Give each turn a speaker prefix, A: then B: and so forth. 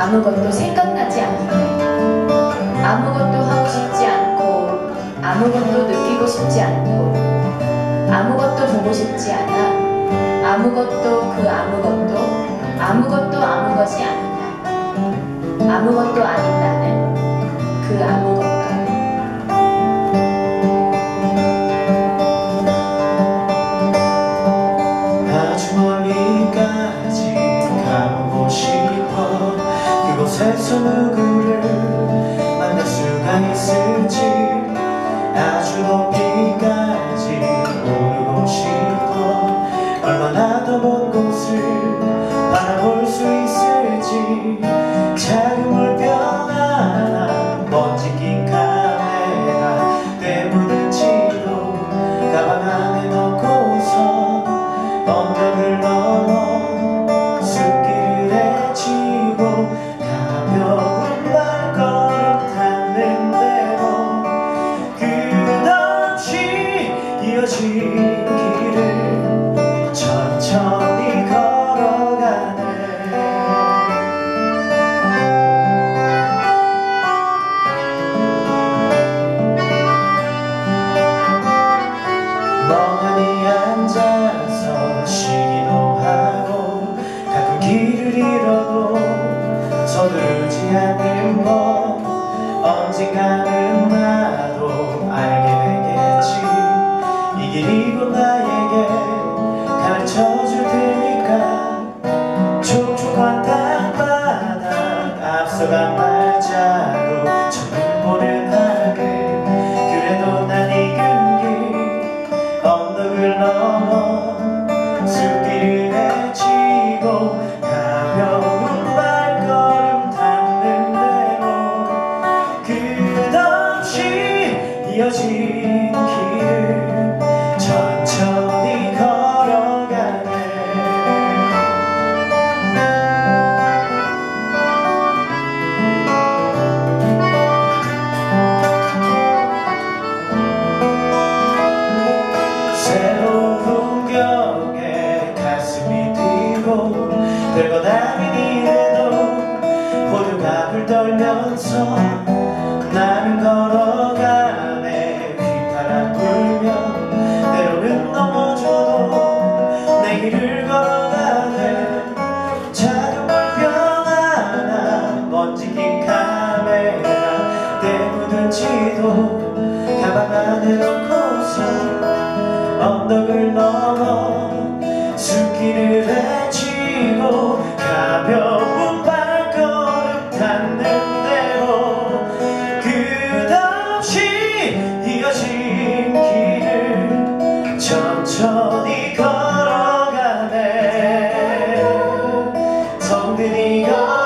A: 아무것도 생각나지 않고 아무것도 하고 싶지 않고 아무것도 느끼고 싶지 않고 아무것도 보고 싶지 않아 아무것도 그 아무것도 아무 것이 아닌 나 아무것도 아닌 나는 그 아무것도
B: 아주 멀리까지 가보고 싶어 그곳에서 누구를 만날 수가 있을지 아주 높이까지 오르고 싶어 얼마나 더 먼 곳을 바라볼 수 있을지 작은 물병 하나 먼지 낀 카메라 때문인지도 가방 안에 넣고서 언덕을 넘어 숲길을 헤치고 가벼운 발걸음 닿는 대로 끝없이 이어진 길을 천천히 걸어가네 멍하니 앉아서 쉬기도 하고 가끔 길을 잃어도 서두르지 않는 법 언젠가는 나도 알게 되겠지 이 길이 곧 나에게 가르쳐줄 테니까 촉촉한 땅바닥 앞서간 발자국 처음 보는 하늘 그래도 난 익은 길 언덕을 넘어 숲길을 헤치고 가벼운 발걸음 닿는 대로 끝없이 이어진 길을 천천히 걸어가네 새로운 풍경에 가슴이 뛰고 별것 아닌 일에도 호들갑을 떨면서 나는 걸어가네 휘파람 불며 때로는 넘어져도 내 길을 걸어가네 작은 물병 하나 먼지 낀 카메라 때문인지도 가방 안에 넣고서 언덕을 넘어 숲길을 헤치고 가벼운 발걸음 닿는 대로 끝없이 이어진 길을 천천히 걸어가네 성들이